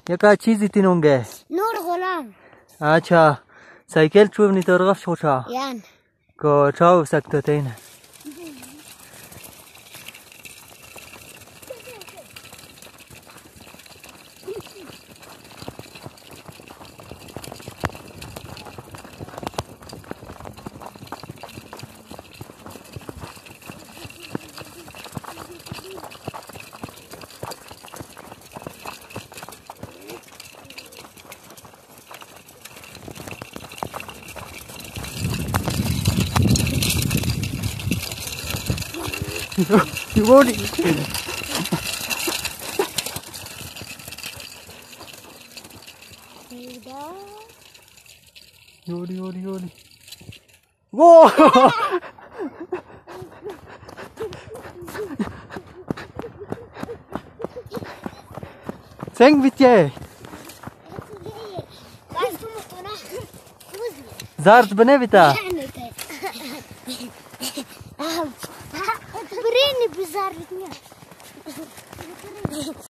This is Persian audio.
یکا چیزی تینونگه نور غلام اچھا سایکل چوب نی ترغف شوشا یان کو چاو سکتو تین Yori. Yori. Whoa! Seng bitye. Zard bane bita. بريني بزار